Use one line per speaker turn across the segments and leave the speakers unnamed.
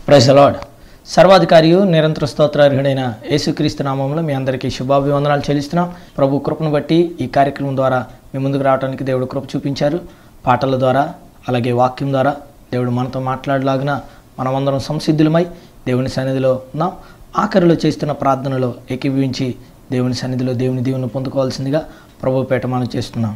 Praise the lord. సర్వాధికారియు నిరంతర స్తోత్రార్హుడైన యేసుక్రీస్తు నామములో మీ అందరికీ శుభాభివందనాలు చెల్లిస్తున్నాం. ప్రభు కృపను బట్టి ఈ కార్యక్రమం ద్వారా మీ ముందుకు రావడానికి దేవుడు కృప చూపించారు. పాటల ద్వారా అలాగే వాక్యం ద్వారా దేవుడు మనతో మాట్లాడలాగిన మనమందరం సంసిద్ధులమై దేవుని సన్నిధిలో ఉన్నాం. ఆఖరిలో చేస్తున్న ప్రార్థనలో ఏకీభవించి దేవుని సన్నిధిలో దేవుని దీవెనను పొందుకోవాల్సిందిగా ప్రభు పేట మనం చేస్తున్నాం.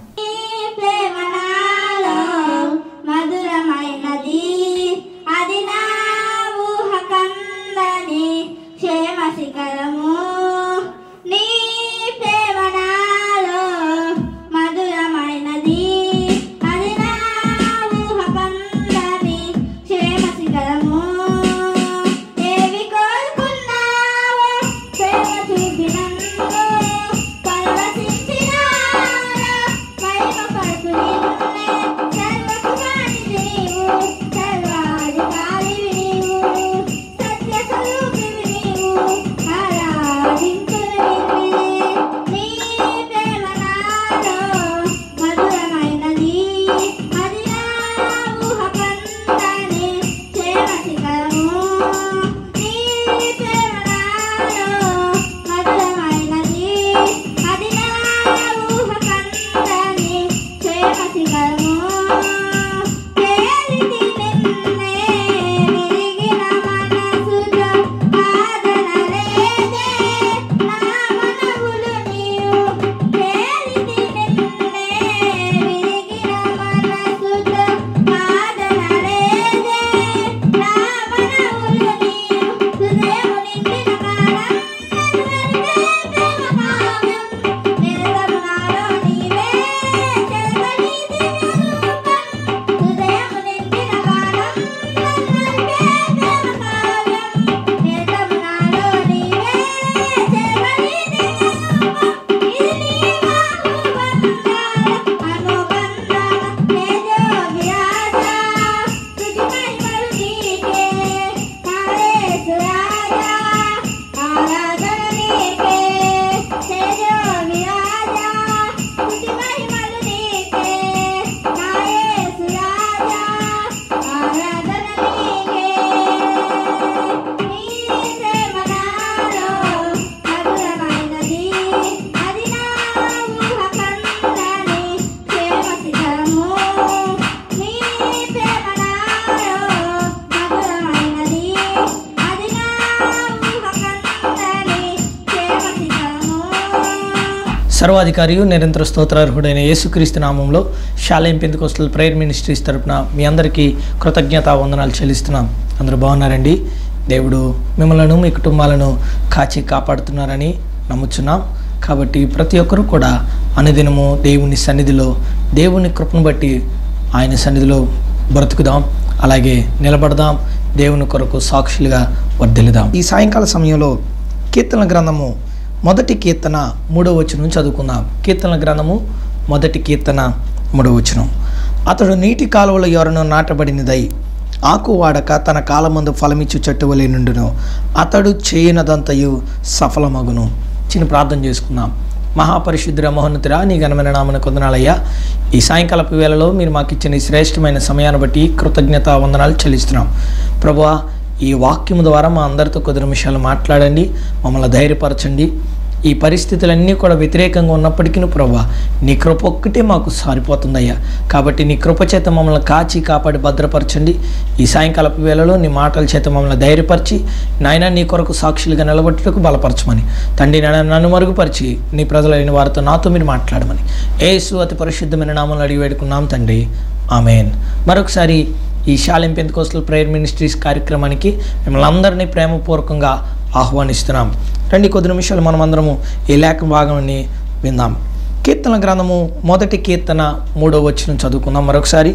సర్వాధికారియు నిరంతర స్తోత్రార్హుడైన యేసుక్రీస్తు నామంలో షాలేం పెంతెకోస్తల్ ప్రేయర్ మినిస్ట్రీస్ తరపున మీ అందరికీ కృతజ్ఞతా వందనాలు చెల్లిస్తున్నాం. అందరూ బాగున్నారండి. దేవుడు మిమ్మల్ని మీ కుటుంబాలను కాచి కాపాడుతున్నారని నమ్ముచున్నాం. కాబట్టి ప్రతి ఒక్కరూ కూడా అనుదినము దేవుని సన్నిధిలో దేవుని కృపను బట్టి ఆయన సన్నిధిలో బ్రతుకుదాం, అలాగే నిలబడదాం, దేవుని కొరకు సాక్షులుగా వర్ధిల్లుదాం. ఈ సాయంకాల సమయంలో కీర్తన గ్రంథము 1వ కీర్తన 3వ వచనం చదువుకుందాం. కీర్తన గ్రంథము 1వ కీర్తన 3వ వచనం. అతడు నీటి కాలువల యొరను నాటబడినదై ఆకు వాడక తన కాలమందు ఫలమిచ్చు చెట్టు వలె నుండును. అతడు చేయనదంతయు సఫలమగును. చిన్న ప్రార్థన చేసుకుందాం. మహాపరిశుద్ధుర మహోన్నతురా, నీ ఘనమైన నామమునకు వందనాలయ్యా. ఈ సాయంకాలపు వేళలో మీరు మాకు ఇచ్చిన ఈ శ్రేష్టమైన సమయాన్ని బట్టి కృతజ్ఞతా వందనాలు చెల్లిస్తున్నాం. ప్రభువా, ఈ వాక్యము ద్వారా మా అందరితో కొద్ది నిమిషాలు మాట్లాడండి, మమ్మల్ని ధైర్యపరచండి. ఈ పరిస్థితులన్నీ కూడా వ్యతిరేకంగా ఉన్నప్పటికీ ప్రభువా, నీ కృప ఒక్కటే మాకు సారిపోతుందయ్యా. కాబట్టి నీ కృప చేత మమ్మల్ని కాచి కాపాడి భద్రపరచండి. ఈ సాయంకాలపు వేళలో నీ మాటల చేత మమ్మల్ని ధైర్యపరిచి నాయన నీ కొరకు సాక్షులుగా నిలబట్టుటకు బలపరచమని తండ్రి, నన్ను మరుగుపరిచి నీ ప్రజలైన వారితో నాతో మీరు మాట్లాడమని యేసు అతి పరిశుద్ధమైన నామములో అడిగి వేడుకున్నాం తండ్రి, ఆమేన్. మరొకసారి ఈ షాలేం పెంతెకోస్తల్ ప్రేయర్ మినిస్ట్రీస్ కార్యక్రమానికి మిమ్మల్ని అందరినీ ప్రేమపూర్వకంగా ఆహ్వానిస్తున్నాం. రండి, కొద్ది నిమిషాలు మనమందరము ఈ లేఖ భాగాన్ని విందాం. కీర్తన గ్రంథము 1వ కీర్తన 3వ వచనం చదువుకుందాం మరొకసారి.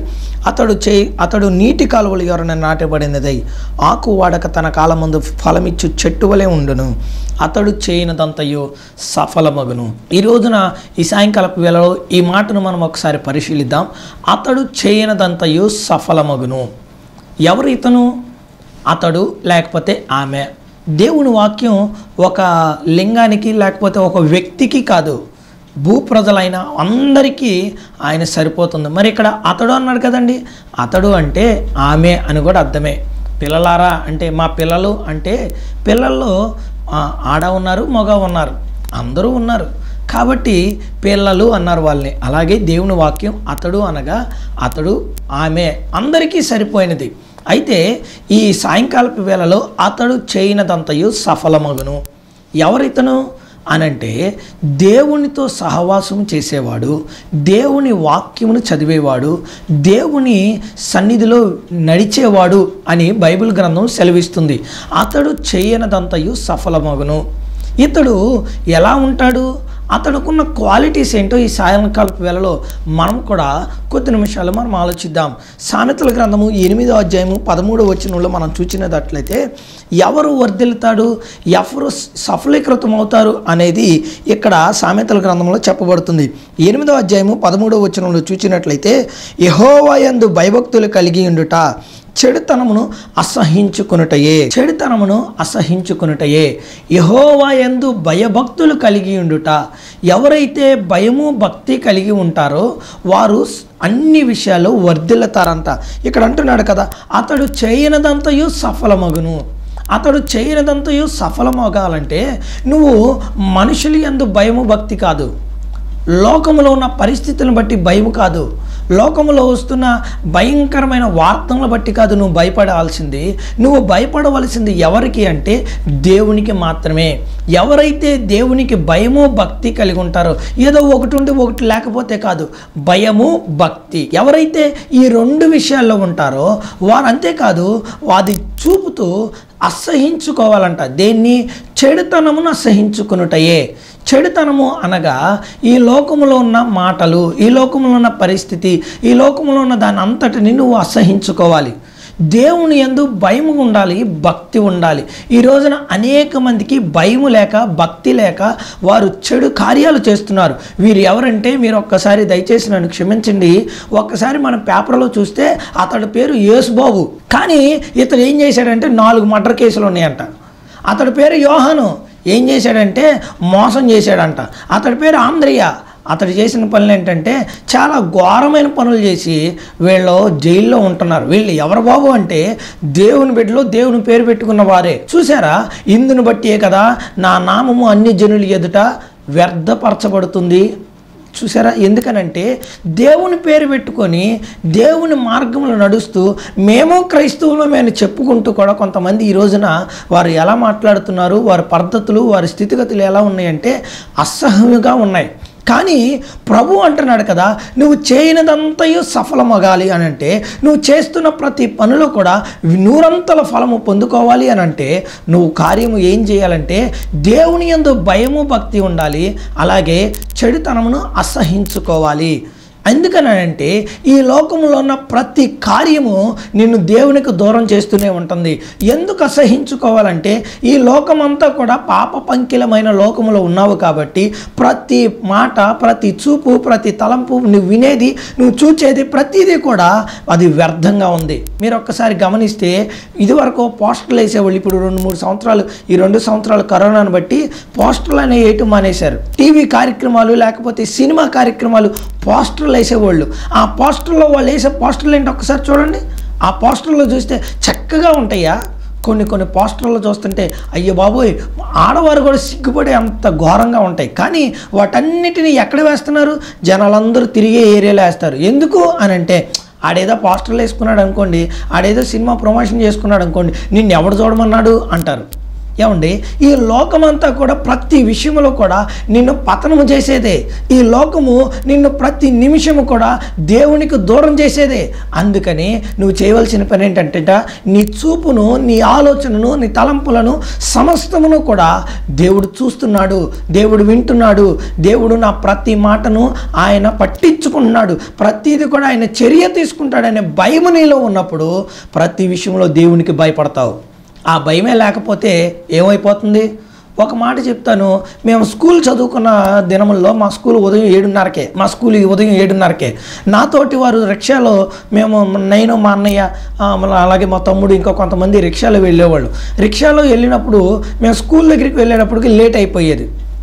అతడు నీటి కాలువల యొరన నాటబడినదై ఆకు వాడక తన కాలమందు ఫలమిచ్చు చెట్టు వలె ఉండును. అతడు చేయనదంతయు సఫలమగును. ఈ రోజున ఈ సాయంకాలపు వేళలో ఈ మాటను మనం ఒకసారి పరిశీలిద్దాం. అతడు చేయనదంతయు సఫలమగును. ఎవరు ఇతను? అతడు లేకపోతే ఆమె. దేవుని వాక్యం ఒక లింగానికి లేకపోతే ఒక వ్యక్తికి కాదు, భూప్రజలైన అందరికీ ఆయన సరిపోతుంది. మరి ఇక్కడ అతడు అన్నాడు కదండి, అతడు అంటే ఆమె అని కూడా అర్థమే. పిల్లలారా అంటే మా పిల్లలు అంటే పిల్లల్లో ఆడ ఉన్నారు, మగ ఉన్నారు, అందరూ ఉన్నారు కాబట్టి పిల్లలు అన్నారు వాళ్ళని. అలాగే దేవుని వాక్యం అతడు అనగా అతడు, ఆమె అందరికీ సరిపోయినది. అయితే ఈ సాయంకాలపు వేళలో అతడు చేయనదంతయు సఫలమగును. ఎవరితను అనంటే దేవునితో సహవాసం చేసేవాడు, దేవుని వాక్యమును చదివేవాడు, దేవుని సన్నిధిలో నడిచేవాడు అని బైబిల్ గ్రంథం సెలవిస్తుంది. అతడు చేయనదంతయు సఫలమగును. ఇతడు ఎలా ఉంటాడు, అతడుకున్న క్వాలిటీస్ ఏంటో ఈ సాయంకాలపు వేళలో మనం కూడా కొద్ది నిమిషాలు మనం ఆలోచిద్దాం. సామెతల గ్రంథము 8వ అధ్యాయము 13వ వచనంలో మనం చూసినట్లయితే ఎవరు వర్ధిల్లుతాడు, ఎవరు సఫలీకృతం అవుతారు అనేది ఇక్కడ సామెతల గ్రంథంలో చెప్పబడుతుంది. 8వ అధ్యాయము 13వ వచనంలో చూసినట్లయితే యెహోవా యందు భయభక్తులు కలిగి ఉండుట చెడుతనమును అసహించుకొనుటయే, చెడుతనమును అసహించుకొనుటయే. యెహోవా యందు భయభక్తులు కలిగి ఉండుట. ఎవరైతే భయము భక్తి కలిగి ఉంటారో వారు అన్ని విషయాల్లో వర్ధిల్లుతారంట. ఇక్కడ అంటున్నాడు కదా, అతడు చేయనదంతయు సఫలమగును. అతడు చేయనదంతయు సఫలమగాలంటే నువ్వు మనుషుల యందు భయము భక్తి కాదు, లోకములో ఉన్న పరిస్థితులను బట్టి భయం కాదు, లోకములో వస్తున్న భయంకరమైన వార్తలను బట్టి కాదు నువ్వు భయపడాల్సింది. నువ్వు భయపడవలసింది ఎవరికి అంటే దేవునికి మాత్రమే. ఎవరైతే దేవునికి భయము భక్తి కలిగి ఉంటారో, ఏదో ఒకటి ఉండి ఒకటి లేకపోతే కాదు, భయము భక్తి ఎవరైతే ఈ రెండు విషయాల్లో ఉంటారో వారు అంతేకాదు అది చూపుతూ అసహించుకోవాలంట. దేన్ని? చెడుతనమును అసహించుకొనుటయే. చెడుతనము అనగా ఈ లోకములో ఉన్న మాటలు, ఈ లోకములో ఉన్న పరిస్థితి, ఈ లోకములో ఉన్న దాని అంతటిని నువ్వు అసహించుకోవాలి. దేవుని యందు భయము ఉండాలి, భక్తి ఉండాలి. ఈ రోజున అనేక మందికి భయము లేక భక్తి లేక వారు చెడు కార్యాలు చేస్తున్నారు. వీరు ఎవరంటే మీరు ఒక్కసారి దయచేసి నన్ను క్షమించండి, ఒక్కసారి మనం పేపర్లో చూస్తే అతడి పేరు యేసుబాబు, కానీ ఇతడు ఏం చేశాడంటే 4 మర్డర్ కేసులు ఉన్నాయంట. అతడి పేరు యోహాను, ఏం చేశాడంటే మోసం చేశాడంట. అతడి పేరు ఆంధ్రయ్య, అతడు చేసిన పనులు ఏంటంటే చాలా ఘోరమైన పనులు చేసి వీళ్ళు జైల్లో ఉంటున్నారు. వీళ్ళు ఎవరు బాబు అంటే దేవుని బిడ్డలు, దేవుని పేరు పెట్టుకున్న వారే. చూసారా, ఇందును బట్టియే కదా నా నామము అన్ని జనుల ఎదుట వ్యర్థపరచబడుతుంది. చూసారా, ఎందుకనంటే దేవుని పేరు పెట్టుకొని దేవుని మార్గంలో నడుస్తూ మేము క్రైస్తవులమని చెప్పుకుంటూ కూడా కొంతమంది ఈ రోజున వారు ఎలా మాట్లాడుతున్నారు, వారి పద్ధతులు, వారి స్థితిగతులు ఎలా ఉన్నాయంటే అసహ్యంగా ఉన్నాయి. కానీ ప్రభు అంటున్నాడు కదా, నువ్వు చేయనిదంతయు సఫలమగాలి అని అంటే, నువ్వు చేస్తున్న ప్రతి పనిలో కూడా 100 ఫలము పొందుకోవాలి అని అంటే నువ్వు కార్యము ఏం చేయాలంటే దేవుని యందు భయము భక్తి ఉండాలి, అలాగే చెడుతనమును అసహించుకోవాలి. ఎందుకనంటే ఈ లోకంలో ఉన్న ప్రతి కార్యము నిన్ను దేవునికి దూరం చేస్తూనే ఉంటుంది. ఎందుకు అసహించుకోవాలంటే ఈ లోకమంతా కూడా పాప పంకిలమైన లోకములో ఉన్నావు కాబట్టి ప్రతి మాట, ప్రతి చూపు, ప్రతి తలంపు, నువ్వు వినేది, నువ్వు చూచేది ప్రతిదీ కూడా అది వ్యర్థంగా ఉంది. మీరు ఒక్కసారి గమనిస్తే ఇదివరకు పోస్టర్లు వేసేవాళ్ళు, ఇప్పుడు 2-3 సంవత్సరాలు, ఈ 2 సంవత్సరాలు కరోనాను బట్టి పోస్టర్లు అనేవి వేయటం మానేశారు. టీవీ కార్యక్రమాలు లేకపోతే సినిమా కార్యక్రమాలు పోస్టర్లు వేసేవాళ్ళు. ఆ పోస్టర్లో వాళ్ళు వేసే పోస్టర్లు ఏంటి ఒక్కసారి చూడండి. ఆ పోస్టర్లో చూస్తే చక్కగా ఉంటాయా, కొన్ని పోస్టర్లు చూస్తుంటే అయ్యో బాబోయ్ ఆడవారు కూడా సిగ్గుపడే అంత ఘోరంగా ఉంటాయి. కానీ వాటన్నిటిని ఎక్కడ వేస్తున్నారు? జనాలందరూ తిరిగే ఏరియాలో వేస్తారు. ఎందుకు అని అంటే ఆడేదో పోస్టర్లు వేసుకున్నాడు అనుకోండి, ఆడేదో సినిమా ప్రమోషన్ చేసుకున్నాడు అనుకోండి, నిన్ను ఎవడు చూడమన్నాడు అంటారు. ఏమండి, ఈ లోకమంతా కూడా ప్రతి విషయంలో కూడా నిన్ను పతనము చేసేదే. ఈ లోకము నిన్ను ప్రతి నిమిషము కూడా దేవునికి దూరం చేసేదే. అందుకని నువ్వు చేయవలసిన పని ఏంటంటే నీ చూపును, నీ ఆలోచనను, నీ తలంపులను సమస్తమును కూడా దేవుడు చూస్తున్నాడు, దేవుడు వింటున్నాడు. దేవుడు నా ప్రతి మాటను ఆయన పట్టించుకుంటున్నాడు, ప్రతిదీ కూడా ఆయన చర్య తీసుకుంటాడనే భయం నీలో ఉన్నప్పుడు ప్రతి విషయంలో దేవునికి భయపడతావు. ఆ భయమే లేకపోతే ఏమైపోతుంది? ఒక మాట చెప్తాను, మేము స్కూల్ చదువుకున్న దినముల్లో మా స్కూల్ ఉదయం 7:30కే, మా స్కూల్ ఉదయం 7:30కే. నాతోటి వారు రిక్షాలో, నేను మా అన్నయ్య అలాగే మా తమ్ముడు ఇంకా కొంతమంది రిక్షాలో వెళ్ళేవాళ్ళు. రిక్షాలో వెళ్ళినప్పుడు మేము స్కూల్ దగ్గరికి వెళ్ళేటప్పటికి లేట్ అయిపోయేది.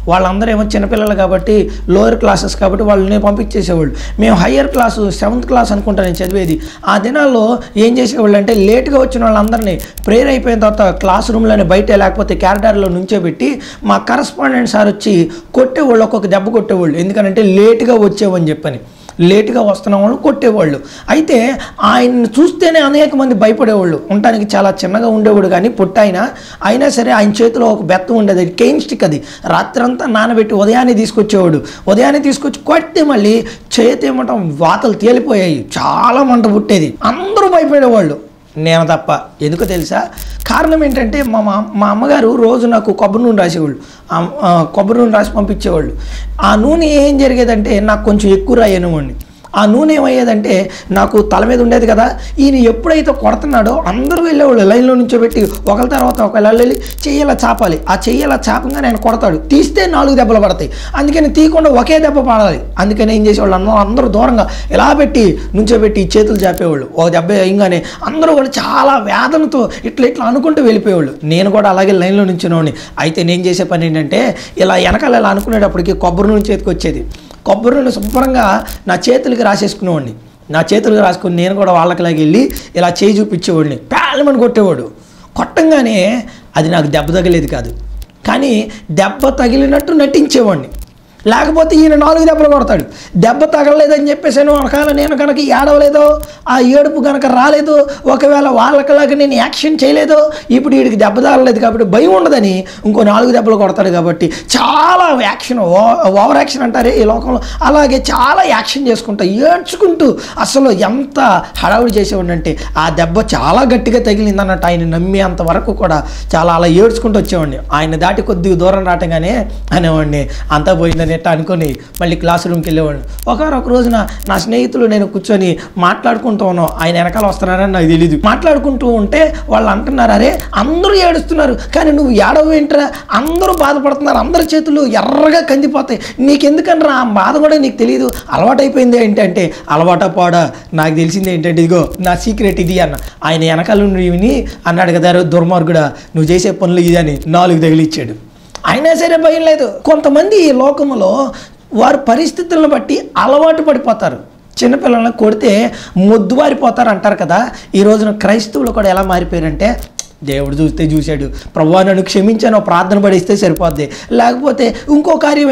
వాళ్ళందరూ ఏమో చిన్నపిల్లలు కాబట్టి లోయర్ క్లాసెస్ కాబట్టి వాళ్ళని పంపించేసేవాళ్ళు. మేము హయ్యర్ క్లాసు 7th క్లాస్ అనుకుంటా నేను చదివేది. ఆ దినాల్లో ఏం చేసేవాళ్ళు అంటే లేట్గా వచ్చిన వాళ్ళందరినీ ప్రేయర్ అయిపోయిన తర్వాత క్లాస్ రూమ్లోనే బయట లేకపోతే క్యారిడార్లో నుంచోబెట్టి మా కరస్పాండెంట్ సార్ వచ్చి కొట్టేవాళ్ళు, ఒక్కొక్క దెబ్బ కొట్టేవాళ్ళు. ఎందుకంటే లేట్గా వచ్చేవని చెప్పని, లేటుగా వస్తున్న వాళ్ళు కొట్టేవాళ్ళు. అయితే ఆయన్ని చూస్తేనే అనేక మంది భయపడేవాళ్ళు. ఉండటానికి చాలా చిన్నగా ఉండేవాడు కానీ అయినా సరే ఆయన చేతిలో ఒక బెత్తం ఉండేది, కేన్ స్టిక్. అది రాత్రంతా నానబెట్టి ఉదయాన్నే తీసుకొచ్చేవాడు. ఉదయాన్నే తీసుకొచ్చి కొడితే మళ్ళీ చేతి ఏమంటాం వాతలు తేలిపోయాయి, చాలా మంట పుట్టేది, అందరూ భయపడేవాళ్ళు, నేను తప్ప. ఎందుకో తెలుసా? కారణం ఏంటంటే మా అమ్మగారు రోజు నాకు కొబ్బరి నూనె రాసేవాళ్ళు, కొబ్బరి నూనె రాసి పంపించేవాళ్ళు. ఆ నూనె ఏం జరిగేదంటే నాకు కొంచెం ఎక్కువ రాయనివ్వండి. ఆ నూనె ఏమయ్యేదంటే నాకు తల మీద ఉండేది కదా, ఈయన ఎప్పుడైతే కొడుతున్నాడో అందరూ వెళ్ళేవాళ్ళు లైన్లో నుంచోబెట్టి ఒకరి తర్వాత ఒకళ్ళు వెళ్ళి చెయ్యేలా చాపాలి. ఆ చెయ్యేలా చాపంగా నేను కొడతాడు, తీస్తే 4 దెబ్బలు పడతాయి. అందుకని తీయకుండా ఒకే దెబ్బ పడాలి. అందుకని ఏం చేసేవాళ్ళు, అందరూ దూరంగా ఎలా పెట్టి నుంచోబెట్టి చేతులు చాపేవాళ్ళు. ఒక దెబ్బ వేయంగానే అందరూ కూడా చాలా వేదనతో ఇట్లా అనుకుంటూ వెళ్ళిపోయేవాళ్ళు. నేను కూడా అలాగే లైన్లో నుంచునేవాడిని. అయితే నేను చేసే పని ఏంటంటే ఇలా వెనకాల ఇలా అనుకునేటప్పటికి కొబ్బరి నూనె చేతికి వచ్చేది. కొబ్బరి నూనె శుభ్రంగా నా చేతులకి రాసేసుకునేవాడిని. నా చేతులకు రాసుకుని నేను కూడా వాళ్ళకిలాగా వెళ్ళి ఇలా చేయి చూపించేవాడిని. పేలమని కొట్టేవాడు. కొట్టంగానే అది నాకు దెబ్బ తగిలేది కాదు, కానీ దెబ్బ తగిలినట్టు నటించేవాడిని. లేకపోతే ఈయన 4 దెబ్బలు కొడతాడు. దెబ్బ తగలలేదని చెప్పేసాను ఒకవేళ నేను కనుక ఏడవలేదో, ఆ ఏడుపు కనుక రాలేదు, ఒకవేళ వాళ్ళకిలాగా నేను యాక్షన్ చేయలేదో, ఇప్పుడు వీడికి దెబ్బ తగలలేదు కాబట్టి భయం ఉండదని ఇంకో 4 దెబ్బలు కొడతాడు. కాబట్టి చాలా యాక్షన్, ఓవర్ యాక్షన్ అంటారే ఈ లోకంలో, అలాగే చాలా యాక్షన్ చేసుకుంటా ఏడ్చుకుంటూ అసలు ఎంత హడావుడి చేసేవాడిని అంటే ఆ దెబ్బ చాలా గట్టిగా తగిలింది అన్నట్టు ఆయన నమ్మి అంతవరకు కూడా చాలా అలా ఏడ్చుకుంటూ వచ్చేవాడిని. ఆయన దాటి కొద్దిగా దూరం రావటంగానే అనేవాడిని అంతా పోయిందని ఎట్టా అనుకొని మళ్ళీ క్లాస్ రూమ్కి వెళ్ళేవాడిని. ఒక రోజున నా స్నేహితులు నేను కూర్చొని మాట్లాడుకుంటూ ఉన్నాం, ఆయన వెనకాల వస్తున్నారని నాకు తెలియదు. మాట్లాడుకుంటూ ఉంటే వాళ్ళు అంటున్నారు, అరే అందరూ ఏడుస్తున్నారు కానీ నువ్వు ఏడవేంట్రా, అందరూ బాధపడుతున్నారు, అందరి చేతులు ఎర్రగా కందిపోతాయి, నీకెందుకనరా ఆ బాధ కూడా నీకు తెలియదు, అలవాటైపోయింది ఏంటంటే. అలవాట పాడా నాకు తెలిసింది ఏంటంటే ఇదిగో నా సీక్రెట్ ఇది అన్న. ఆయన వెనకాల విని అన్నాడు కదా, దుర్మార్గుడా నువ్వు చేసే పనులు ఇది అని 4 తగిలిచ్చాడు. అయినా సరే భయం లేదు. కొంతమంది ఈ లోకంలో వారి పరిస్థితులను బట్టి అలవాటు పడిపోతారు. చిన్నపిల్లలను కొడితే మొద్దువారిపోతారు అంటారు కదా. ఈ రోజున క్రైస్తవులు కూడా ఎలా మారిపోయారంటే, దేవుడు చూస్తే చూశాడు, ప్రభువా నన్ను క్షమించాను ప్రార్థన పడిస్తే సరిపోద్ది, లేకపోతే ఇంకో కార్యం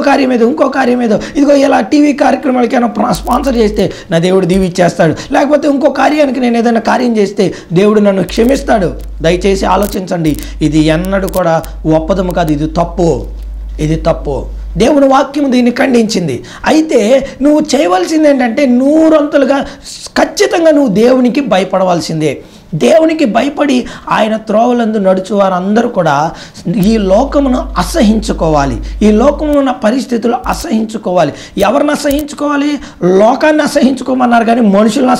ఏదో ఇదిగో ఇలా టీవీ కార్యక్రమాలకైనా స్పాన్సర్ చేస్తే నా దేవుడు దీవిచ్చేస్తాడు, లేకపోతే ఇంకో కార్యానికి నేను ఏదైనా కార్యం చేస్తే దేవుడు నన్ను క్షమిస్తాడు. దయచేసి ఆలోచించండి, ఇది ఎన్నడూ కూడా ఒప్పదము కాదు, ఇది తప్పు. దేవుని వాక్యం దీన్ని ఖండించింది. అయితే నువ్వు చేయవలసింది ఏంటంటే 100 అంతలుగా ఖచ్చితంగా నువ్వు దేవునికి భయపడవలసిందే. దేవునికి భయపడి ఆయన త్రోవలందు నడుచు వారందరూ కూడా ఈ లోకమును అసహించుకోవాలి. ఈ లోకంలో ఉన్న పరిస్థితులు అసహించుకోవాలి. ఎవరిని అసహించుకోవాలి? లోకాన్ని అసహించుకోమన్నారు కానీ మనుషులను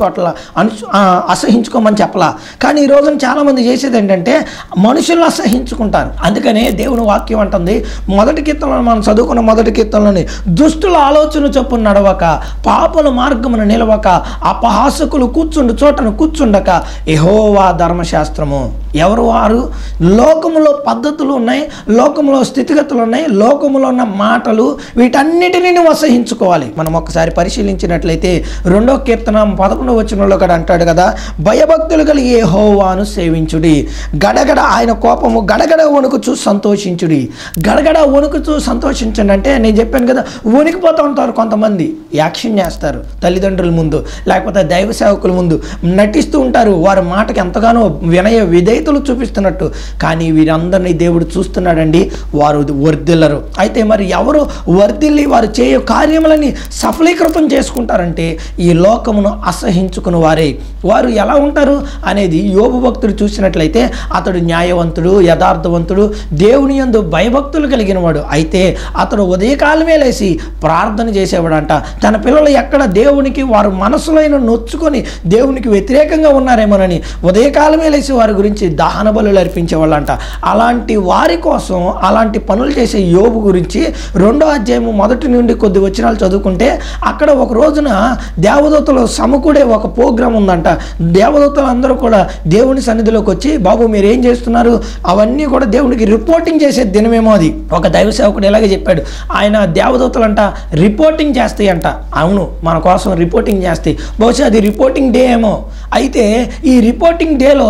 అసహించుకోమని చెప్పలా. కానీ ఈ రోజున చాలామంది చేసేది ఏంటంటే మనుషులను అసహించుకుంటారు. అందుకనే దేవుని వాక్యం అంటుంది, మొదటి కీర్తనలో మనం చదువుకున్న మొదటి కీర్తనలోని, దుష్టుల ఆలోచన చొప్పున నడవక, పాపుల మార్గమును నిలవక, అపహాసకులు కూర్చుండు చోటను కూర్చుండక, యెహోవా ధర్మశాస్త్రము. ఎవరు వారు? లోకములో పద్ధతులు ఉన్నాయి, లోకములో స్థితిగతులు ఉన్నాయి, లోకములో ఉన్న మాటలు, వీటన్నిటిని నువ్వు అసహించుకోవాలి. మనం ఒకసారి పరిశీలించినట్లయితే 2వ కీర్తన 11వ వచనంలో కూడా అంటాడు కదా, భయభక్తులు కలిగి యెహోవాను సేవించుడి, గడగడ ఆయన కోపము గడగడ వణుకుచూ సంతోషించుడి. గడగడ వణుకుచూ సంతోషించండి అంటే నేను చెప్పాను కదా, వణికిపోతూ ఉంటారు కొంతమంది, యాక్షన్ చేస్తారు తల్లిదండ్రుల ముందు, లేకపోతే దైవ సేవకుల ముందు నటిస్తూ ఉంటారు, వారి మాటకి ఎంతగానో వినయ విధేయతలు చూపిస్తున్నట్టు. కానీ వీరందరినీ దేవుడు చూస్తున్నాడండి, వారు వర్ధిల్లరు. అయితే మరి ఎవరు వర్ధిల్లి వారు చేయే కార్యములని సఫలీకృతం చేసుకుంటారంటే ఈ లోకమును అసహించుకుని వారు ఎలా ఉంటారు అనేది యోబు భక్తుడు చూసినట్లయితే అతడు న్యాయవంతుడు, యథార్థవంతుడు, దేవుని యందు భయభక్తులు కలిగిన వాడు. అయితే అతడు ఉదయకాలమే లేచి ప్రార్థన చేసేవాడంట, తన పిల్లలు ఎక్కడ దేవునికి వారు మనసులైన నొచ్చుకొని దేవునికి వ్యతిరేకంగా ఉన్నారేమోనని ఉదయకాలమే లేచి వారి గురించి దహన బలులు అర్పించేవాళ్ళంట. అలాంటి వారి కోసం అలాంటి పనులు చేసే యోబు గురించి 2వ అధ్యాయము 1 నుండి కొద్ది వచనాలు చదువుకుంటే అక్కడ ఒక రోజున దేవదూతలు సమకూడే ఒక ప్రోగ్రాం ఉందంట. దేవదూతలు అందరూ కూడా దేవుని సన్నిధిలోకి వచ్చి, బాబు మీరు ఏం చేస్తున్నారు, అవన్నీ కూడా దేవునికి రిపోర్టింగ్ చేసే దినమేమో అది. ఒక దైవ సేవకుడు ఇలాగే చెప్పాడు, ఆయన దేవదూతలంట రిపోర్టింగ్ చేస్తాయంట. అవును, మన కోసం రిపోర్టింగ్ చేస్తాయి. బహుశా అది రిపోర్టింగ్ డే ఏమో. అయితే ఈ రిపోర్టింగ్ డేలో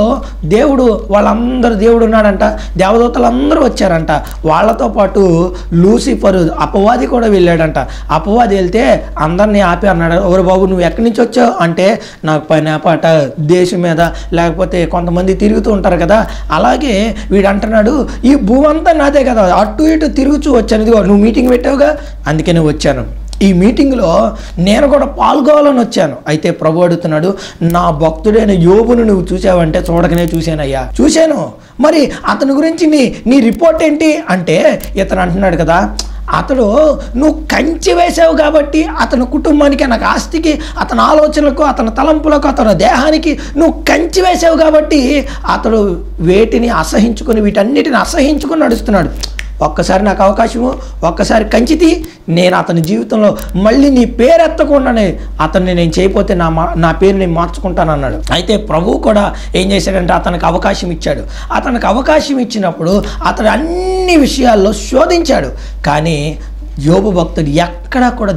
వాళ్ళందరూ దేవుడు ఉన్నాడంట, దేవదూతలు అందరూ వచ్చారంట. వాళ్ళతో పాటు లూసిఫరు అపవాది కూడా వెళ్ళాడంట. అపవాది వెళ్తే అందరినీ ఆపి అన్నాడు, ఎవరు బాబు నువ్వు ఎక్కడి నుంచి వచ్చావు అంటే, నాకు పని పాట దేశం మీద లేకపోతే కొంతమంది తిరుగుతూ ఉంటారు కదా, అలాగే వీడు అంటున్నాడు ఈ భూమి అంతా నాదే కదా, అటు ఇటు తిరుగుతూ వచ్చాను, ఇదిగో నువ్వు మీటింగ్ పెట్టావుగా అందుకనే వచ్చాను, ఈ మీటింగ్లో నేను కూడా పాల్గొవాలని వచ్చాను. అయితే ప్రభు అడుగుతున్నాడు, నా భక్తుడైన యోబును నువ్వు చూసావంటే, చూడకనే చూశానయ్యా, చూశాను, మరి అతని గురించి నీ రిపోర్ట్ ఏంటి అంటే, ఇతను అంటున్నాడు కదా, అతడు నువ్వు కంచి వేసావు కాబట్టి అతని కుటుంబానికి, నాకు ఆస్తికి, అతని ఆలోచనలకు, అతని తలంపులకు, అతని దేహానికి నువ్వు కంచి వేసావు కాబట్టి అతడు వేటిని అసహించుకొని, వీటన్నిటిని అసహించుకొని నడుస్తున్నాడు. ఒక్కసారి నాకు అవకాశము, ఒక్కసారి కంచితి, నేను అతని జీవితంలో మళ్ళీ నీ పేరు ఎత్తకుండానే అతన్ని నేను చేయకపోతే నా పేరు నేను మార్చుకుంటాను అన్నాడు. అయితే ప్రభువు కూడా ఏం చేశాడంటే అతనికి అవకాశం ఇచ్చాడు. అతనికి అవకాశం ఇచ్చినప్పుడు అతడు అన్ని విషయాల్లో శోధించాడు. కానీ యోబు భక్తుడు ఎక్కడా కూడా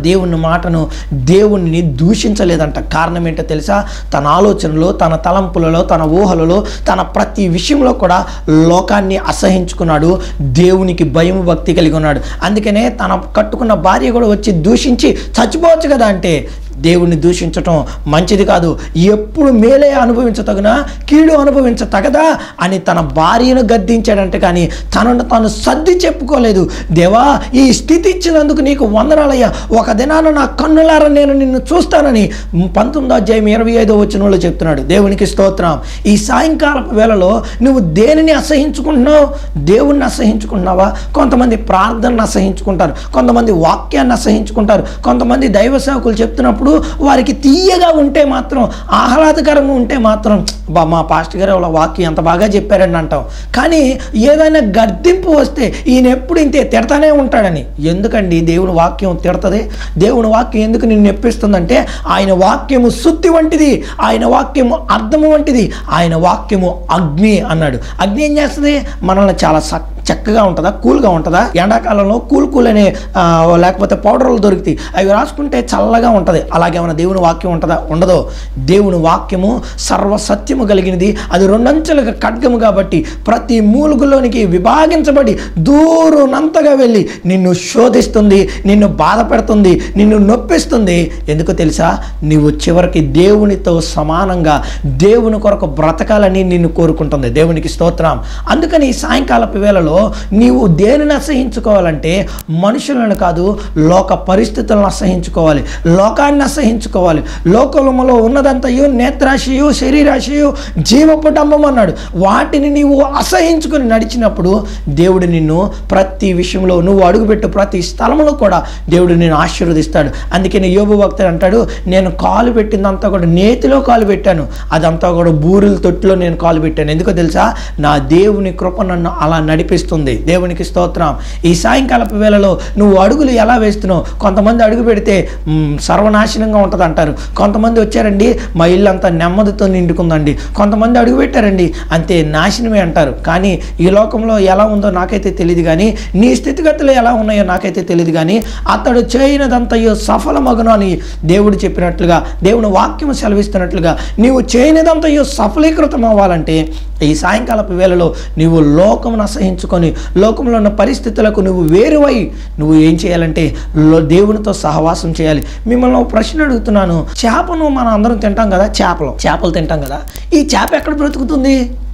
దేవుణ్ణి దూషించలేదంట. కారణం ఏంటో తెలుసా? తన ఆలోచనలో, తన తలంపులలో, తన ఊహలలో, తన ప్రతి విషయంలో కూడా లోకాన్ని అసహించుకున్నాడు. దేవునికి భయం, భక్తి కలిగి ఉన్నాడు. అందుకనే తన కట్టుకున్న భార్య కూడా వచ్చి దూషించి చచ్చిపోవచ్చు కదా అంటే, దేవుణ్ణి దూషించటం మంచిది కాదు, ఎప్పుడు మేలే అనుభవించతగునా కీడు అనుభవించతగదా అని తన భార్యను గద్దించాడంటే, కానీ తనను తాను సర్ది చెప్పుకోలేదు. దేవా, ఈ స్థితి ఇచ్చినందుకు నీకు వందనాలయ్యా, ఒక దినాన నా కన్నులారా నేను నిన్ను చూస్తానని 19వ అధ్యాయం 25వ వచనంలో చెప్తున్నాడు. దేవునికి స్తోత్రం. ఈ సాయంకాలపు వేళలో నువ్వు దేనిని అసహించుకుంటున్నావు? దేవుణ్ణి అసహించుకుంటున్నావా? కొంతమంది ప్రార్థనను అసహించుకుంటారు, కొంతమంది వాక్యాన్ని అసహించుకుంటారు, కొంతమంది దైవ సేవకులు చెప్తున్నప్పుడు వారికి తీయగా ఉంటే మాత్రం, ఆహ్లాదకరంగా ఉంటే మాత్రం, మా పాస్టర్ గారు వాళ్ళ వాక్యం ఎంత బాగా చెప్పారని అంటాం. కానీ ఏదైనా గర్దింపు వస్తే ఈయన ఎప్పుడు ఇంతే తిడతానే ఉంటాడని. ఎందుకండి దేవుని వాక్యం తిడతది? దేవుని వాక్యం ఎందుకు నిన్ను నెప్పిస్తుందంటే, ఆయన వాక్యము సుత్తి వంటిది, ఆయన వాక్యము అర్థము వంటిది, ఆయన వాక్యము అగ్ని అన్నాడు. అగ్ని ఏం చేస్తుంది? మనల్ని చాలా చక్కగా ఉంటుందా, కూల్గా ఉంటుందా? ఎండాకాలంలో కూల్ అనే లేకపోతే పౌడర్లు దొరుకుతాయి, అవి రాసుకుంటే చల్లగా ఉంటుంది. అలాగేమైనా దేవుని వాక్యం ఉంటుందా? ఉండదో. దేవుని వాక్యము సర్వసత్యము కలిగినది, అది 2 అంచెలుగా ఖడ్గము కాబట్టి ప్రతి మూలుగులోనికి విభాగించబడి దూరునంతగా వెళ్ళి నిన్ను శోధిస్తుంది, నిన్ను బాధ పెడుతుంది, నిన్ను నొప్పిస్తుంది. ఎందుకో తెలుసా? నువ్వు చివరికి దేవునితో సమానంగా దేవుని కొరకు బ్రతకాలని నిన్ను కోరుకుంటుంది. దేవునికి స్తోత్రం. అందుకని ఈ సాయంకాలపు వేళలో నీవు దేనిని అసహించుకోవాలంటే, మనుషులను కాదు, లోక పరిస్థితులను అసహించుకోవాలి, లోకాన్ని అసహించుకోవాలి. లోకములో ఉన్నదంతయు నేత్రాశయు, శరీరాశయు, జీవపుటంబం అన్నాడు. వాటిని నీవు అసహించుకుని నడిచినప్పుడు దేవుడు నిన్ను ప్రతి విషయంలో, నువ్వు అడుగుపెట్టు ప్రతి స్థలంలో కూడా దేవుడు నిన్ను ఆశీర్వదిస్తాడు. అందుకని యోబు భక్తుడు అంటాడు, నేను కాలు పెట్టిందంతా కూడా నేతిలో కాలు పెట్టాను, అదంతా కూడా బూరుల తొట్టులో నేను కాలు పెట్టాను. ఎందుకో తెలుసా? నా దేవుని కృప నన్ను అలా నడిపిస్తుంది. దేవునికి స్తోత్రం. ఈ సాయంకాలపు వేళలో నువ్వు అడుగులు ఎలా వేస్తున్నావు? కొంతమంది అడుగు పెడితే సర్వనాశనంగా ఉంటుంది అంటారు. కొంతమంది వచ్చారండి, మా ఇల్లు అంతా నెమ్మదితో నిండుకుందండి. కొంతమంది అడుగు పెట్టారండి, అంతే నాశనమే అంటారు. కానీ ఈ లోకంలో ఎలా ఉందో నాకైతే తెలియదు, కానీ నీ స్థితిగతులు ఎలా ఉన్నాయో నాకైతే తెలియదు. కానీ అతడు చేయనిదంతయో సఫలమగును అని దేవుడు చెప్పినట్లుగా, దేవుని వాక్యం సెలవిస్తున్నట్లుగా, నీవు చేయనిదంతయో సఫలీకృతం అవ్వాలంటే ఈ సాయంకాలపు వేళలో నీవు లోకమును అసహించుకొని, లోకంలో ఉన్న పరిస్థితులకు నువ్వు వేరువై నువ్వు ఏం చేయాలంటే దేవునితో సహవాసం చేయాలి. మిమ్మల్ని ఒక ప్రశ్న అడుగుతున్నాను. చేపను మనం అందరం తింటాం కదా, చేపలు తింటాం కదా. ఈ చేప ఎక్కడ బ్రతుకుతుంది?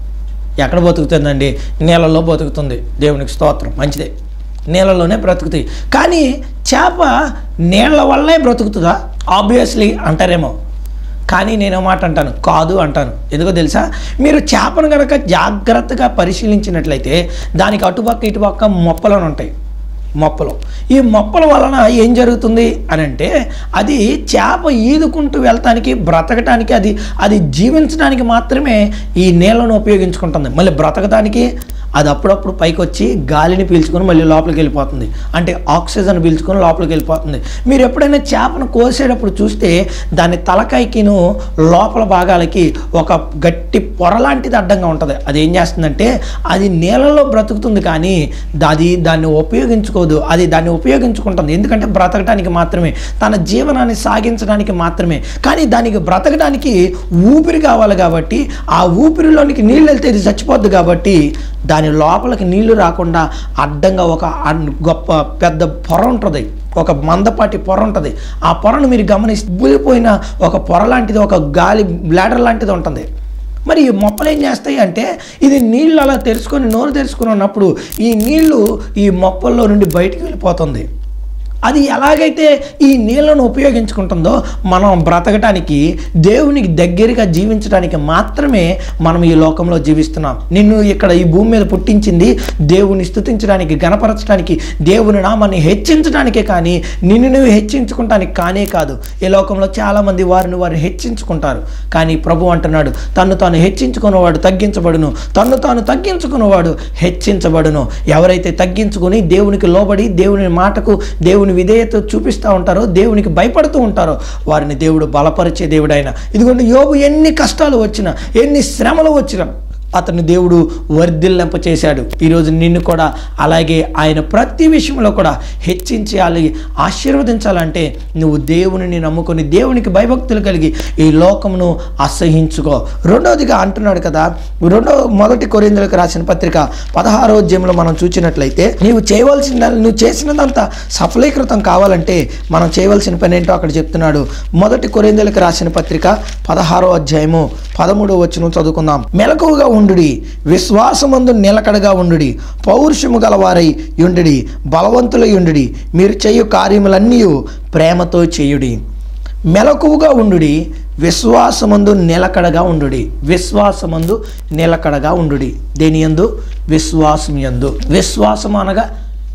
ఎక్కడ బతుకుతుందండి? నీళ్ళల్లో బతుకుతుంది. దేవునికి స్తోత్రం, మంచిదే, నీళ్ళలోనే బ్రతుకుతాయి. కానీ చేప నీళ్ళ వల్లే బ్రతుకుతుందా? ఆబ్వియస్లీ అంటారేమో, కానీ నేను మాట అంటాను, కాదు అంటాను. ఎందుకో తెలుసా? మీరు చేపను కనుక జాగ్రత్తగా పరిశీలించినట్లయితే దానికి అటుపక్క ఇటుపక్క మొప్పలను ఉంటాయి. మొప్పలు. ఈ మొప్పల వలన ఏం జరుగుతుంది అని అంటే అది చేప ఈదుకుంటూ వెళ్తానికి, బ్రతకటానికి, అది జీవించడానికి మాత్రమే ఈ నీళ్ళను ఉపయోగించుకుంటుంది. మళ్ళీ బ్రతకటానికి అది అప్పుడప్పుడు పైకి వచ్చి గాలిని పీల్చుకొని మళ్ళీ లోపలికి వెళ్ళిపోతుంది. అంటే ఆక్సిజన్ పీల్చుకొని లోపలికి వెళ్ళిపోతుంది. మీరు ఎప్పుడైనా చేపను కోసేటప్పుడు చూస్తే దాని తలకాయకిను లోపల భాగాలకి ఒక గట్టి పొర లాంటిది అడ్డంగా ఉంటుంది. అది ఏం చేస్తుందంటే అది నీళ్ళలో బ్రతుకుతుంది కానీ దాన్ని ఉపయోగించుకోదు. అది దాన్ని ఉపయోగించుకుంటుంది ఎందుకంటే బ్రతకడానికి మాత్రమే, తన జీవనాన్ని సాగించడానికి మాత్రమే. కానీ దానికి బ్రతకడానికి ఊపిరి కావాలి కాబట్టి ఆ ఊపిరిలోనికి నీళ్ళు వెళ్తే ఇది చచ్చిపోద్ది కాబట్టి దాని లోపలికి నీళ్లు రాకుండా అడ్డంగా ఒక గొప్ప పెద్ద పొర ఉంటుంది, ఒక మందపాటి పొర ఉంటుంది. ఆ పొరను మీరు గమనిస్తే ఊడిపోయిన ఒక పొర లాంటిది, ఒక గాలి బ్లాడర్ లాంటిది ఉంటుంది. మరి ఈ మొప్పలు ఏం చేస్తాయి అంటే ఇది నీళ్ళు అలా తెరుచుకొని నోరు తెరుచుకుని ఉన్నప్పుడు ఈ నీళ్లు ఈ మొప్పల్లో నుండి బయటికి వెళ్ళిపోతుంది. అది ఎలాగైతే ఈ నీళ్లను ఉపయోగించుకుంటుందో మనం బ్రతకటానికి, దేవునికి దగ్గరగా జీవించడానికి మాత్రమే మనం ఈ లోకంలో జీవిస్తున్నాం. నిన్ను ఇక్కడ ఈ భూమి మీద పుట్టించింది దేవుని స్తుతించడానికి, గణపరచడానికి, దేవుని నామాన్ని హెచ్చించడానికే కానీ నిన్ను నువ్వు హెచ్చించుకుంటానికి కానే కాదు. ఈ లోకంలో చాలామంది వారిని హెచ్చించుకుంటారు. కానీ ప్రభు అంటున్నాడు తన్ను తాను హెచ్చించుకున్నవాడు తగ్గించబడును, తన్ను తాను తగ్గించుకున్నవాడు హెచ్చించబడును. ఎవరైతే తగ్గించుకొని దేవునికి లోబడి దేవుని మాటకు దేవుని విధేయత చూపిస్తూ ఉంటారో, దేవునికి భయపడుతూ ఉంటారో వారిని దేవుడు బలపరిచే దేవుడు ఆయన. ఇదిగోండి యోబు ఎన్ని కష్టాలు వచ్చినా, ఎన్ని శ్రమలు వచ్చినా అతన్ని దేవుడు వర్ధిల్లింప చేశాడు. ఈరోజు నిన్ను కూడా అలాగే ఆయన ప్రతి విషయంలో కూడా హెచ్చించాలి, ఆశీర్వదించాలంటే నువ్వు దేవుని నమ్ముకొని దేవునికి భయభక్తులు కలిగి ఈ లోకమును అసహించుకో. రెండవదిగా అంటున్నాడు కదా, మొదటి కొరింథీయులకు రాసిన పత్రిక 16వ అధ్యాయంలో మనం చూసినట్లయితే నువ్వు చేసినదంతా సఫలీకృతం కావాలంటే మనం చేయవలసిన పని ఏంటో అక్కడ చెప్తున్నాడు. మొదటి కొరింథీయులకు రాసిన పత్రిక 16వ అధ్యాయము 13వ వచనం చదువుకుందాం. మెలకువగా ఉండుడి, విశ్వాసమందు నిలకడగా ఉండుడి, పౌరుషము గలవారై యుండుడి, బలవంతులై ఉండుడి, మీరు చేయు కార్యములన్నీ ప్రేమతో చేయుడి. మెలకువగా ఉండుడి, విశ్వాసమందు నిలకడగా ఉండుడి. విశ్వాసమందు నిలకడగా ఉండుడి. దేని యందు? విశ్వాసం యందు. విశ్వాసం అనగా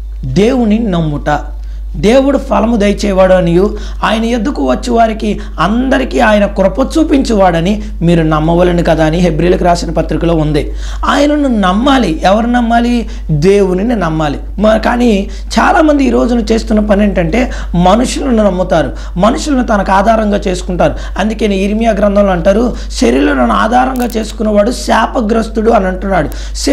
దేవుని నమ్ముట. దేవుడు ఫలము దయచేవాడు అనియు ఆయన ఎద్దుకు వచ్చి వారికి అందరికీ ఆయన కృప చూపించేవాడని మీరు నమ్మవలను కదా అని హెబ్రీలకు రాసిన పత్రికలో ఉంది. ఆయనను నమ్మాలి. ఎవరు నమ్మాలి? దేవునిని నమ్మాలి. కానీ చాలామంది ఈ రోజున చేస్తున్న పని ఏంటంటే మనుషులను నమ్ముతారు, మనుషులను తనకు ఆధారంగా చేసుకుంటారు. అందుకని ఇర్మియా గ్రంథంలో అంటారు శరీరులను ఆధారంగా చేసుకున్నవాడు శాపగ్రస్తుడు అని అంటున్నాడు.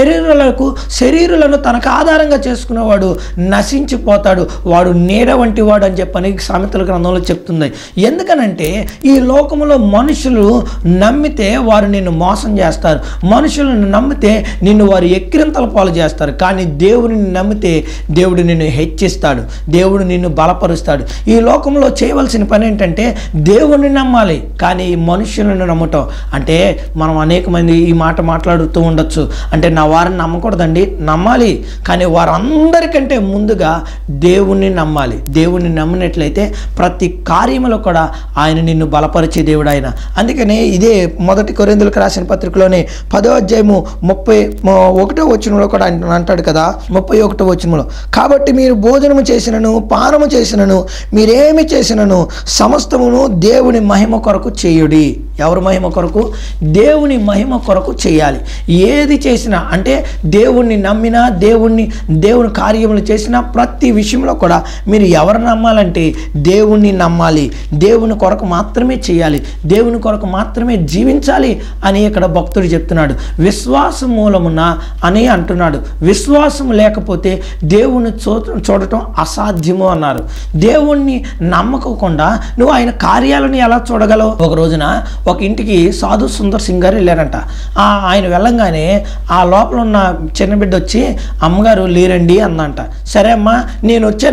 శరీరులను తనకు ఆధారంగా చేసుకున్నవాడు నశించిపోతాడు, వాడు నీడ వంటి వాడు అని చెప్పని సామెతల గ్రంథంలో చెప్తుంది. ఎందుకనంటే ఈ లోకంలో మనుషులు నమ్మితే వారు నిన్ను మోసం చేస్తారు, మనుషులను నమ్మితే నిన్ను వారు ఎక్కిరింతల పాలు చేస్తారు. కానీ దేవుడిని నమ్మితే దేవుడు నిన్ను హెచ్చిస్తాడు, దేవుడు నిన్ను బలపరుస్తాడు. ఈ లోకంలో చేయవలసిన పని ఏంటంటే దేవుడిని నమ్మాలి. కానీ మనుషులను నమ్మటం అంటే మనం అనేక మంది ఈ మాట మాట్లాడుతూ ఉండొచ్చు. అంటే నా వారిని నమ్మకూడదండి, నమ్మాలి. కానీ వారందరికంటే ముందుగా దేవుణ్ణి నమ్మాలి. దేవుణ్ణి నమ్మినట్లయితే ప్రతి కార్యములో కూడా ఆయన నిన్ను బలపరిచే దేవుడు ఆయన. అందుకనే ఇదే మొదటి కొరింథీయులకు రాసిన పత్రికలోనే 10వ అధ్యాయము 31వ వచనంలో కూడా అంటాడు కదా, 31వ వచనంలో కాబట్టి మీరు భోజనము చేసినను పానము చేసినను మీరేమి చేసినను సమస్తమును దేవుని మహిమ కొరకు చేయుడి. ఎవరి మహిమ కొరకు? దేవుని మహిమ కొరకు చేయాలి. ఏది చేసినా అంటే దేవుణ్ణి నమ్మినా, దేవుని కార్యములు చేసినా ప్రతి విషయంలో కూడా మీరు ఎవరు నమ్మాలంటే దేవుణ్ణి నమ్మాలి. దేవుని కొరకు మాత్రమే చేయాలి, దేవుని కొరకు మాత్రమే జీవించాలి అని ఇక్కడ భక్తుడు చెప్తున్నాడు. విశ్వాసం మూలమున అని అంటున్నాడు. విశ్వాసం లేకపోతే దేవుణ్ణి చూడటం అసాధ్యము అన్నారు. దేవుణ్ణి నమ్మకుండా నువ్వు ఆయన కార్యాలను ఎలా చూడగలవు? ఒక రోజున ఒక ఇంటికి సాధు సుందర్ సింగ్ గారు వెళ్ళారంట. ఆయన వెళ్ళంగానే ఆ లోపల ఉన్న చిన్న బిడ్డ వచ్చి అమ్మగారు లేరండి అందంట. సరే అమ్మా నేను వచ్చానని చెప్పు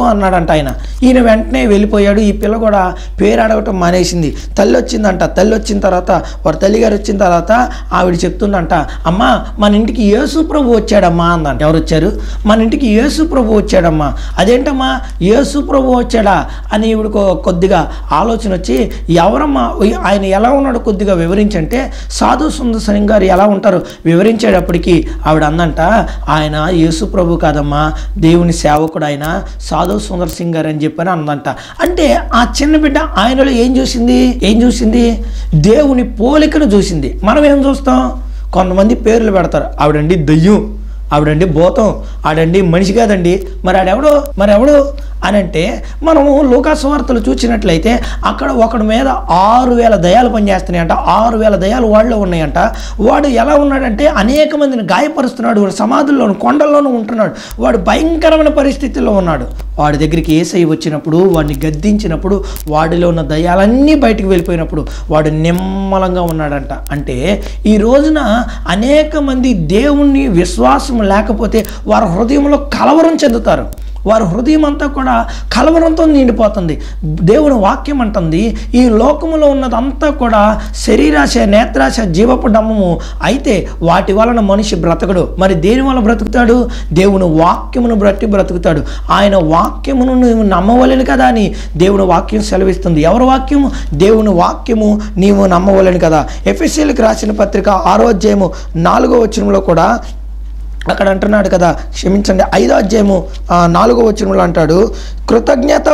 అన్నాడంట ఆయన. ఈయన వెంటనే వెళ్ళిపోయాడు. ఈ పిల్ల కూడా పేరు అడగటం మానేసింది. తల్లి వచ్చిందంట. తల్లి వచ్చిన తర్వాత వారి తల్లిగారు వచ్చిన తర్వాత ఆవిడ చెప్తుందంట, అమ్మా మన ఇంటికి యేసు ప్రభు వచ్చాడమ్మా అందంట. ఎవరు వచ్చారు? మన ఇంటికి యేసు ప్రభు వచ్చాడమ్మా. అదేంటమ్మా యేసు ప్రభు వచ్చాడా అని ఈవిడకు కొద్దిగా ఆలోచన వచ్చి, ఎవరమ్మా ఆయన ఎలా ఉన్నాడో కొద్దిగా వివరించంటే, సాధు సుందర సింగ్ గారు ఎలా ఉంటారో వివరించేటప్పటికి ఆవిడ అందంట, ఆయన యేసు ప్రభు కాదమ్మా, దేవుని సేవకుడు ఆయన, సాధు సుందర్ సింగ్ గారు అని చెప్పని అందంట. అంటే ఆ చిన్న బిడ్డ ఆయనలో ఏం చూసింది? దేవుని పోలికను చూసింది. మనం ఏం చూస్తాం? కొంతమంది పేర్లు పెడతారు. ఆవిడండి దయ్యం, ఆవిడండి భూతం, ఆడండి మనిషి కాదండి, మరి ఆడెవడు అని అంటే, మనము లూకాసు వార్తలు చూసినట్లయితే అక్కడ ఒకడి మీద 6000 దయ్యాలు పనిచేస్తున్నాయంట. 6000 దయ్యాలు వాడిలో ఉన్నాయంట. వాడు ఎలా ఉన్నాడంటే అనేక మందిని గాయపరుస్తున్నాడు. వాడు సమాధుల్లోను కొండల్లోనూ ఉంటున్నాడు. వాడు భయంకరమైన పరిస్థితుల్లో ఉన్నాడు. వాడి దగ్గరికి యేసయ్య వచ్చినప్పుడు, వాడిని గద్దించినప్పుడు, వాడిలో ఉన్న దయ్యాలన్నీ బయటికి వెళ్ళిపోయినప్పుడు వాడు నిమ్మలంగా ఉన్నాడంట. అంటే ఈ రోజున అనేక మంది దేవుణ్ణి విశ్వాసం లేకపోతే వారి హృదయంలో కలవరం చెందుతారు. వారి హృదయం అంతా కూడా కలవరంతో నిండిపోతుంది. దేవుని వాక్యం అంటుంది, ఈ లోకములో ఉన్నదంతా కూడా శరీరాశ, నేత్రాశ, జీవపు డమ్మము అయితే వాటి వలన మనిషి బ్రతకడు. మరి దేని వల్ల బ్రతుకుతాడు? దేవుని వాక్యమును బట్టి బ్రతుకుతాడు. ఆయన వాక్యమును నువ్వు నమ్మవలేను కదా అని దేవుని వాక్యం సెలవిస్తుంది. ఎవరి వాక్యము? దేవుని వాక్యము నీవు నమ్మవలేను కదా. ఎఫెసీయులకు రాసిన పత్రిక 6వ అధ్యాయము 4వ వచనంలో కూడా అక్కడ అంటున్నాడు కదా, క్షమించండి, 5వ అధ్యాయము 4వ వచనంలో అంటాడు, కృతజ్ఞత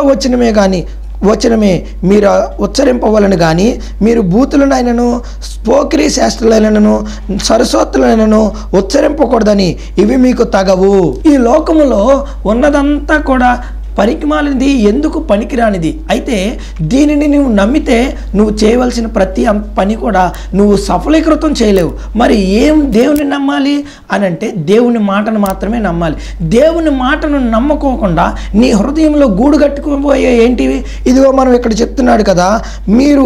వచనమే మీరు ఉచ్చరింపవలను కానీ మీరు బూతులనైనను పోకిరీ శాస్త్రులైనను సరస్వతులైనను ఉచ్చరింపకూడదని, ఇవి మీకు తగవు. ఈ లోకములో ఉన్నదంతా కూడా పనికిమాలినది, ఎందుకు పనికిరానిది. అయితే దీనిని నువ్వు నమ్మితే నువ్వు చేయవలసిన ప్రతి పని కూడా నువ్వు సఫలీకృతం చేయలేవు. మరి దేవుని నమ్మాలి అని అంటే దేవుని మాటను మాత్రమే నమ్మాలి. దేవుని మాటను నమ్మకోకుండా నీ హృదయంలో గూడు కట్టుకుపోయే ఏంటివి? ఇదిగో మనం ఇక్కడ చెప్తున్నాడు కదా, మీరు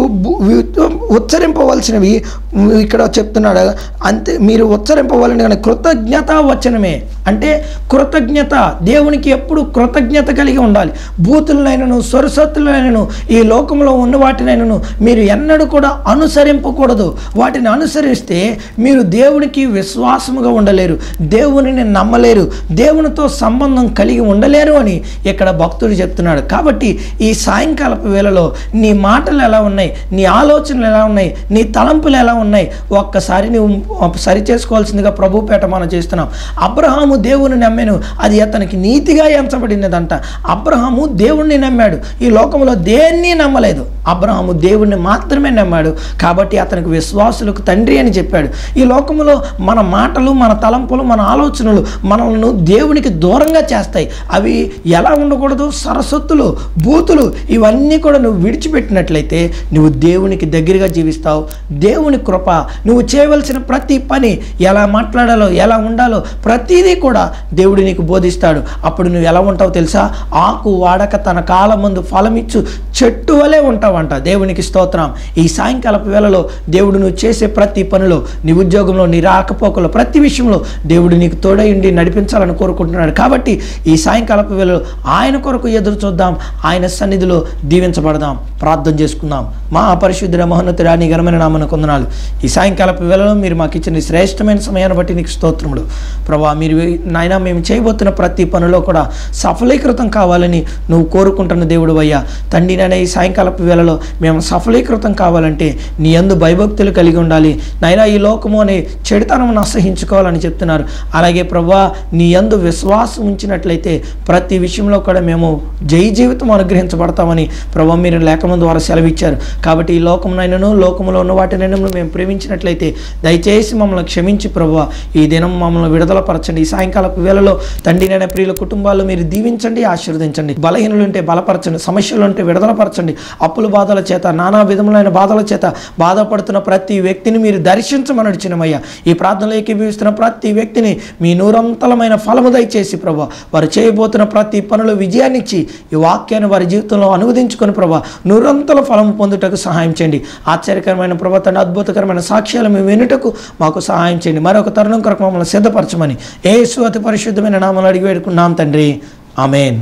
ఉచ్చరింపవలసినవి ఇక్కడ చెప్తున్నాడు. అంతే, మీరు ఉచ్చరింపవలని కానీ కృతజ్ఞత వచనమే. అంటే కృతజ్ఞత, దేవునికి ఎప్పుడు కృతజ్ఞత కలిగి ఉండాలి. బూతులనైనను సొరసత్తులైనను ఈ లోకంలో ఉన్న వాటినైనను మీరు ఎన్నడూ కూడా అనుసరింపకూడదు. వాటిని అనుసరిస్తే మీరు దేవునికి విశ్వాసముగా ఉండలేరు, దేవునిని నమ్మలేరు, దేవునితో సంబంధం కలిగి ఉండలేరు అని ఇక్కడ భక్తుడు చెప్తున్నాడు. కాబట్టి ఈ సాయంకాలపు వేళలో నీ మాటలు ఎలా ఉన్నాయి, నీ ఆలోచనలు ఎలా ఉన్నాయి, నీ తలంపులు ఎలా ఉన్నాయి, ఒక్కసారి నువ్వు సరి చేసుకోవాల్సిందిగా ప్రభుపేట మనం చేస్తున్నాం. అబ్రహాము దేవుని నమ్మాను, అది అతనికి నీతిగా ఎంచబడినదంట. అబ్రహాము దేవుణ్ణి నమ్మాడు, ఈ లోకంలో దేన్ని నమ్మలేదు. అబ్రహాము దేవుణ్ణి మాత్రమే నమ్మాడు, కాబట్టి అతనికి విశ్వాసులకు తండ్రి అని చెప్పాడు. ఈ లోకంలో మన మాటలు, మన తలంపులు, మన ఆలోచనలు మనల్ని దేవునికి దూరంగా చేస్తాయి. అవి ఎలా ఉండకూడదు? సరస్వత్తులు, బూతులు, ఇవన్నీ కూడా నువ్వు విడిచిపెట్టినట్లయితే నువ్వు దేవునికి దగ్గరగా జీవిస్తావు. దేవుని కృప, నువ్వు చేయవలసిన ప్రతి పని, ఎలా మాట్లాడాలో, ఎలా ఉండాలో ప్రతిదీ కూడా దేవుడు నీకు బోధిస్తాడు. అప్పుడు నువ్వు ఎలా ఉంటావు తెలుసా? ఆకు వాడక తన కాలం ముందు ఫలమిచ్చు చెట్టు వలె ఉంటావంట. దేవునికి స్తోత్రం. ఈ సాయంకాలపు వేళలో దేవుడు నువ్వు చేసే ప్రతి పనిలో, నీ ఉద్యోగంలో, నీ రాకపోకలో, ప్రతి విషయంలో దేవుడు నీకు తోడై ఉండి నడిపించాలని కోరుకుంటున్నాడు. కాబట్టి ఈ సాయంకాలపు వేళలో ఆయన కొరకు ఎదురు చూద్దాం, ఆయన సన్నిధిలో దీవించబడదాం, ప్రార్థన చేసుకుందాం. మా పరిశుద్ధ మహోన్నతుడా నీ ఘనమైన నామమునకు వందనాలు. ఈ సాయంకాలపు వేళలో మీరు మాకు ఇచ్చిన శ్రేష్టమైన సమయాన్ని బట్టి నీకు స్తోత్రములు ప్రభా. మీరు నాయన మేము చేయబోతున్న ప్రతి పనిలో కూడా సఫలీకృతం కావాలని నువ్వు కోరుకుంటున్న దేవుడు అయ్యా తండ్రి. నాయన ఈ సాయంకాలపు వేళలో మేము సఫలీకృతం కావాలంటే నీ యందు భయభక్తులు కలిగి ఉండాలి నాయన. ఈ లోకము అనే చెడుతనమును అసహించుకోవాలని చెప్తున్నారు. అలాగే ప్రభా నీ యందు విశ్వాసం ఉంచినట్లయితే ప్రతి విషయంలో కూడా మేము జయ జీవితం అనుగ్రహించబడతామని ప్రభా మీరు లేఖనం ద్వారా సెలవిచ్చారు. కాబట్టి ఈ లోకమునైనను, లోకములో ఉన్న వాటినైనా మేము ప్రేమించినట్లయితే దయచేసి మమ్మల్ని క్షమించి ప్రభా ఈ దినం మమ్మల్ని విడుదలపరచండి. ఈ సాయంకాలపు వేళలో తండ్రి నాయన ప్రియుల కుటుంబాల్లో మీరు దీవించండి, ఆశీర్వదించండి. బలహీనులుంటే బలపరచండి, సమస్యలుంటే విడుదలపరచండి. అప్పుల బాధల చేత, నానా విధములైన బాధల చేత బాధపడుతున్న ప్రతి వ్యక్తిని మీరు దర్శించమని అడిచినమయ్యా. ఈ ప్రార్థనలో ఏకీభవిస్తున్న ప్రతి వ్యక్తిని మీ నూరంతలమైన ఫలము దయచేసి ప్రభా వారు చేయబోతున్న ప్రతి పనులు విజయాన్ని ఇచ్చి ఈ వాక్యాన్ని వారి జీవితంలో అనువదించుకొని ప్రభా నూరంతల ఫలము పొందుటకు సహాయం చేయండి. ఆశ్చర్యకరమైన ప్రభా తండ్రి అద్భుతకరమైన సాక్ష్యాలు మేము వినుటకు మాకు సహాయం చేయండి. మరొక తరుణం కొరకు మమ్మల్ని సిద్ధపరచమని యేసు అతి పరిశుద్ధమైన నామములో అడిగి వేడుకున్నాం తండ్రి, ఆమేన్.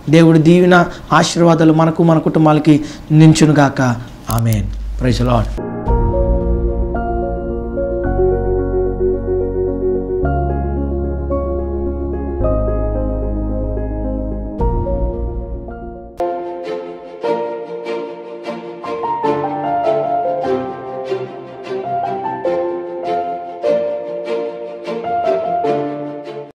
దేవుడి దీవెన ఆశీర్వాదాలు మనకు మన కుటుంబాలకి నించునుగాక. ఆమేన్. Praise the lord.